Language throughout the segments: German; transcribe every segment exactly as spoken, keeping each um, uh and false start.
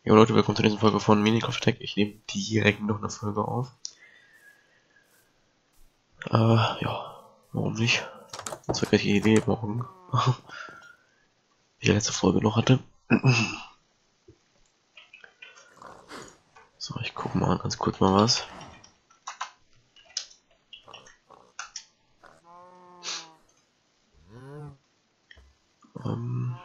Jo Leute, willkommen zu dieser Folge von Minecraft Tech. Ich nehme direkt noch eine Folge auf. Äh, ja, warum nicht? Das war gleich die Idee, morgen. Wie ich die letzte Folge noch hatte. So, ich gucke mal ganz kurz mal was. Ähm.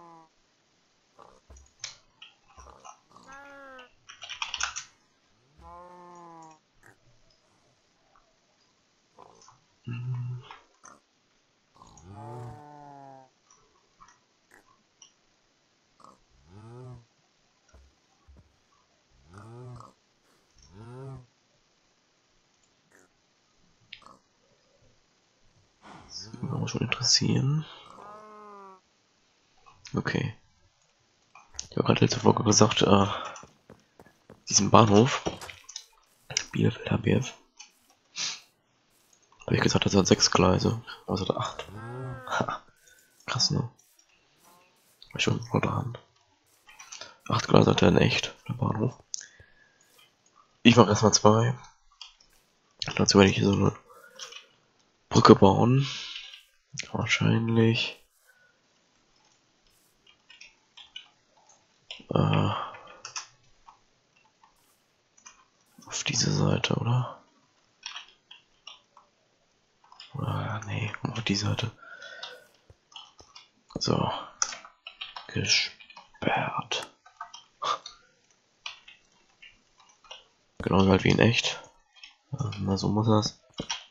Das würde mich schon interessieren. Okay. Ich habe gerade letzte Folge gesagt, äh, diesen Bahnhof, Bielefeld H B F, habe ich gesagt, das hat sechs Gleise, also da acht. Krass, ne? War schon vor der Hand. Acht Gleise hat er in echt, der Bahnhof. Ich mache erstmal zwei. Dazu werde ich hier so eine Brücke bauen. Wahrscheinlich. Äh, auf diese Seite, oder? Oder, nee, auf die Seite. So. Gesperrt. Genauso halt wie in echt. Na, so muss das.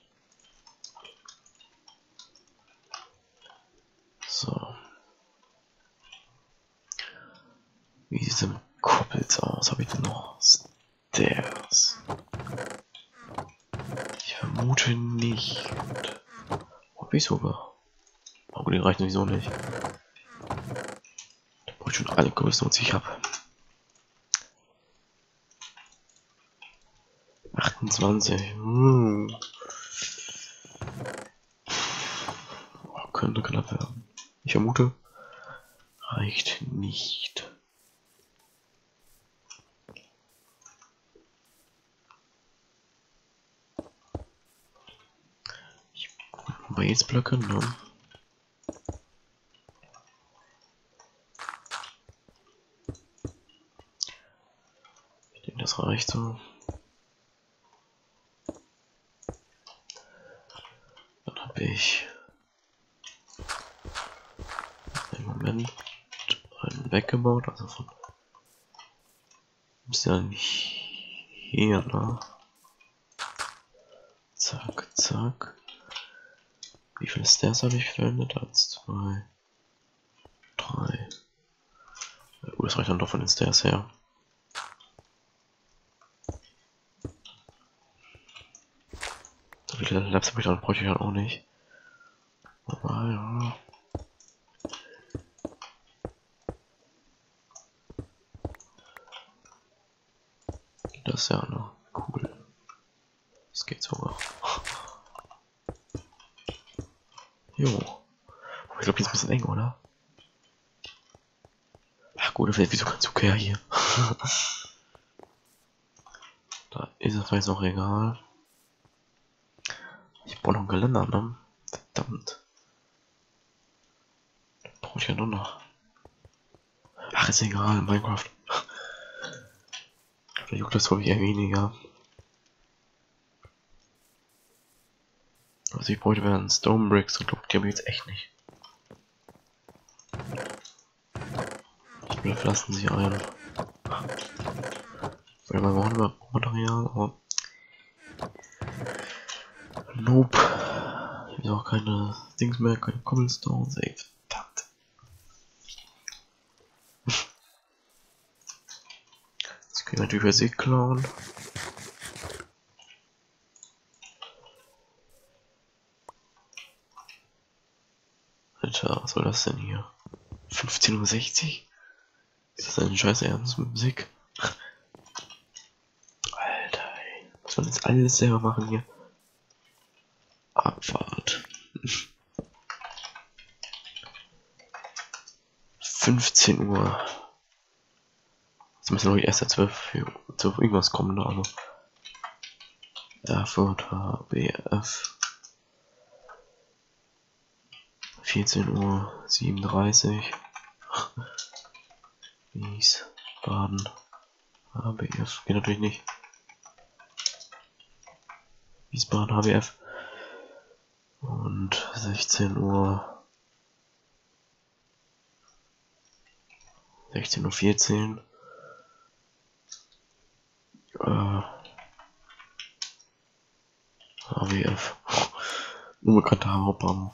So. Wie sieht es mit Kuppels aus? Habe ich denn noch Stairs? Ich vermute nicht. Hab ich sogar. Aber die reichen sowieso nicht. Da brauche ich schon alle Größen, die ich habe. achtundzwanzig. Hm. Oh, könnte knapp werden. Ich vermute, reicht nicht. Ich bei jetzt Blöcke, ne? Ich denke, das reicht so. Dann habe ich im Moment einen weggebaut, also von ist ja nicht hier, ne? Zack, zack. Wie viele Stairs habe ich verwendet? Eins, zwei, drei. Ja, gut, das reicht dann doch von den Stairs her. So viele Labs habe ich dann, bräuchte ich dann auch nicht. Aber ja. Das ist ja noch cool. Das geht sogar. Jo. Ich glaube, die ist ein bisschen eng, oder? Ach gut, vielleicht wieso kein Zug her hier. Da ist es vielleicht noch egal. Ich brauche noch ein Geländer, ne? Verdammt. Brauche ich ja nur noch. Ach, ist egal, Minecraft. Da juckt das glaube ich eher weniger. Was ich bräuchte, wären Stone Bricks und die habe ich jetzt echt nicht. Ich lassen sie ein. Weil wir brauchen wir Material, aber. Nope. Ich habe auch keine Dings mehr, keine Cobblestones, ey, verdammt. Das können wir natürlich für sich klauen. Alter, was soll das denn hier? fünfzehn Uhr sechzig? Ist das ein scheiß Ernst mit Musik? Alter, ey. Was soll jetzt alles selber machen hier? Abfahrt. fünfzehn Uhr Jetzt müssen wir erst der zwölf irgendwas kommen, ne? Also Erfurt, H B F. vierzehn Uhr siebenunddreißig. Wiesbaden, H B F. Geht natürlich nicht. Wiesbaden, H B F. Und sechzehn Uhr. sechzehn Uhr vierzehn. Äh, H B F. Unbekannter Hauptbahnhof.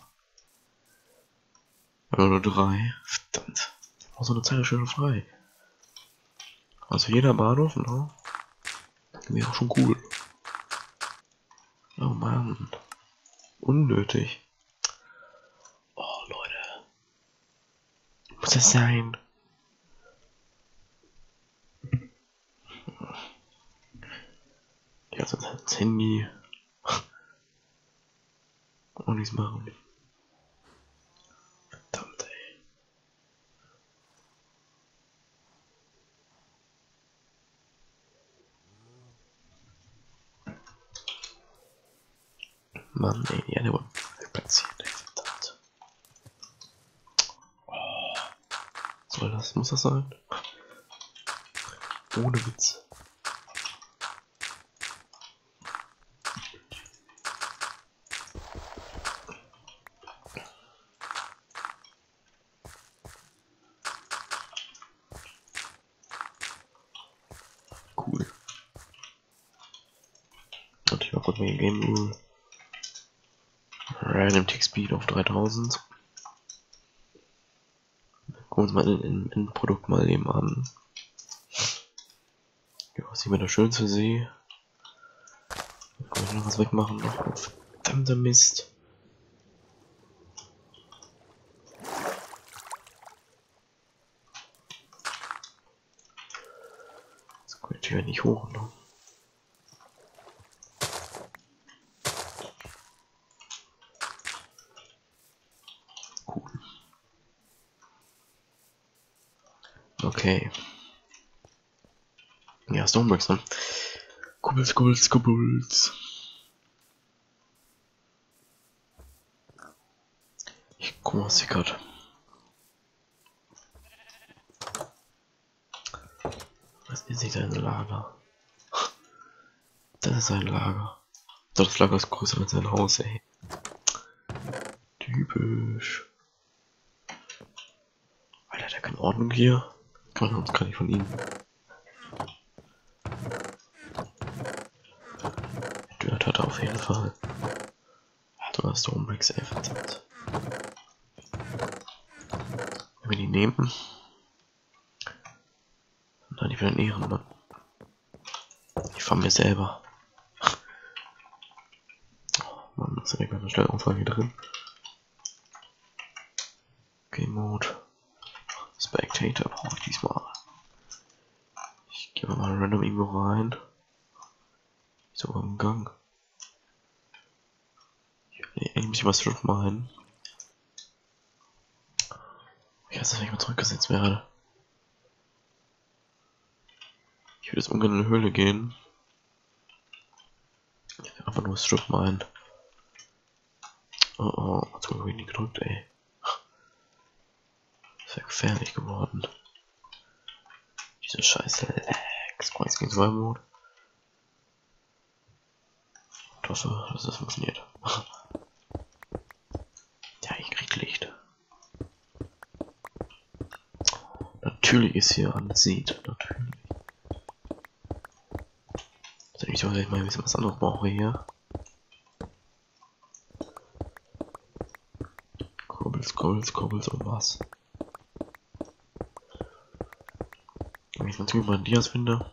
Aber nur drei. Verdammt. Auch so eine Zeit schön frei. Also jeder Bahnhof, ne? Wäre auch schon cool. Oh Mann. Unnötig. Oh Leute. Muss das sein? Ja, sonst das Handy. Auch nichts machen. Verdammt, ey. Mann, ey, die alle wurden platziert, ey, verdammt. Oh. Soll das, muss das sein? Ohne Witz. Cool. Und ich mal kurz mein Game Rule. Random Tick Speed auf dreitausend. Gucken wir uns mal in Endprodukt mal eben an. Ja, was ist immer der schönste See? Kann ich noch was wegmachen? Oh, verdammter Mist. Das kommt hier nicht hoch, ne? Cool. Okay. Ja, Stonebricks, ne? Kubbels, kubbels, kubbels. Ich guck mal, was sie gerade. Was ist nicht ein Lager? Das ist ein Lager. Das Lager ist größer als ein Haus, ey. Typisch. Alter, der kann Ordnung hier. Kann uns gar nicht von ihm. Dirt hat er auf jeden Fall. Du hast Stonebricks, ey, verdammt. Wenn wir die nehmen. Nein, ich will einen Ehrenmann. Ich fahr mir selber. Oh Mann, das ist ja eine Stellungsfrage hier drin. Game Mode. Spectator brauche ich diesmal. Ich gehe mal random irgendwo rein. So am Gang. Nee, eigentlich muss ich was Strip machen. Ich weiß nicht, wenn ich mal zurückgesetzt werde. Ich würde jetzt ungern in eine Höhle gehen. Einfach nur Strip mine. Oh oh, hat's irgendwie nie gedrückt, ey. Ist ja gefährlich geworden. Diese scheiße Lags. Oh, jetzt geht's Survival Mode. Ich hoffe, dass das funktioniert. Ja, ich krieg Licht. Natürlich ist hier an sieht. Natürlich. Also ich sollte mal ein bisschen was anderes brauche hier. Kobbels, Kobbels, Kobbels und was. Wenn ich natürlich mal einen Dias finde,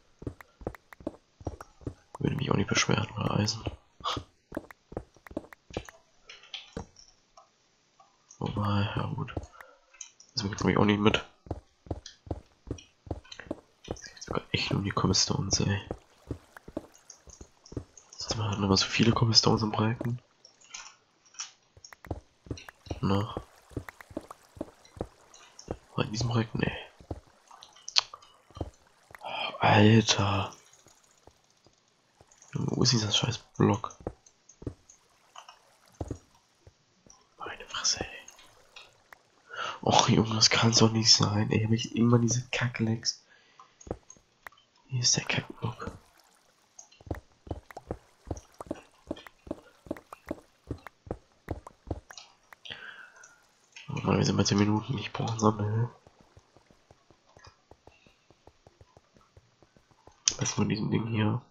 würde mich auch nicht beschweren oder Eisen. Wobei, ja gut. Das bringt mich auch nicht mit. Sogar echt um die Cobblestones, ey. Jetzt haben wir aber so viele Cobblestones im Breiten. Na. Aber in diesem Breiten, ey. Alter. Wo ist dieser scheiß Block? Meine Fresse, ey. Och Junge, das kann doch nicht sein, ey. Hab ich immer diese Kacklecks. Hier ist der Kackblock. Oh Mann, wir sind bei zehn Minuten, ich brauche einen Sonne. Was ist von diesem Ding hier?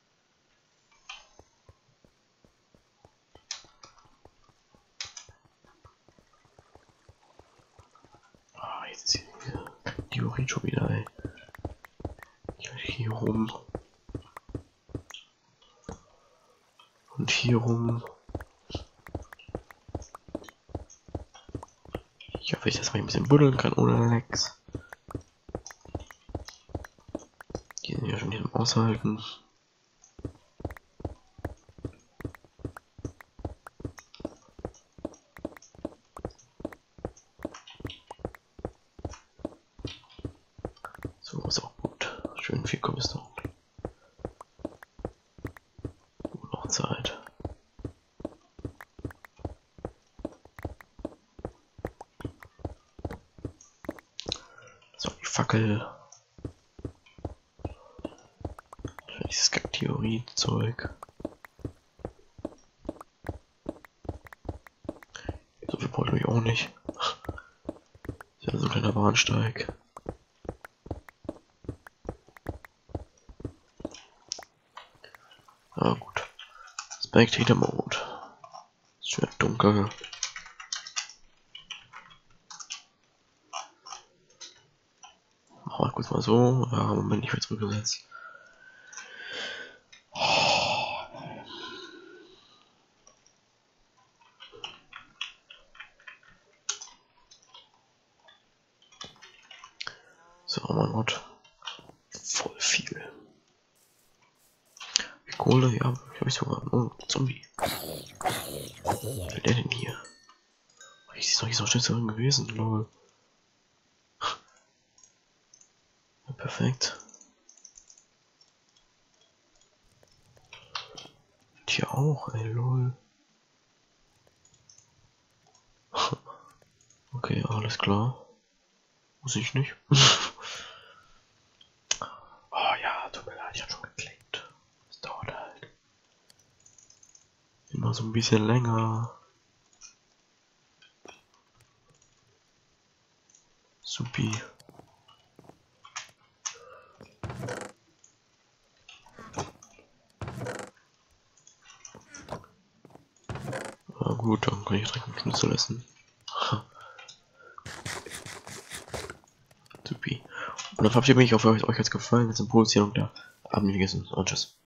Ah, jetzt ist hier die Urin schon wieder, ey. Hier rum. Und hier rum. Ich hoffe, ich das mal ein bisschen buddeln kann ohne Lex. Die sind ja schon hier im Aushalten. So ist auch gut. Schön viel Cobblestone. Gut, noch Zeit. So, die Fackel. Dieses Kack-Theorie-Zeug. So viel brauche ich auch nicht. Das ist ja so ein kleiner Bahnsteig. Ah gut. Spectator Mode. Ist schön dunkel. Machen wir kurz mal so. Ja, Moment, ich werde zurückgesetzt. So, mein Gott. Voll viel. Kohle, ja, habe ich sogar. Oh, Zombie. Was will der denn hier? Ich ist doch nicht so schnell drin gewesen, lol. Ja, perfekt. Und hier auch, ey, lol. Okay, alles klar. Muss ich nicht. Oh ja, tut mir leid, ich hab schon geklickt. Das dauert halt. Immer so ein bisschen länger. Supi. Na gut, dann kann ich direkt einen Schnitzel essen. Supi. Und dann verabschiede ich mich, ich hoffe, euch hat es gefallen. Jetzt im Position und der Abend gegessen. Und tschüss.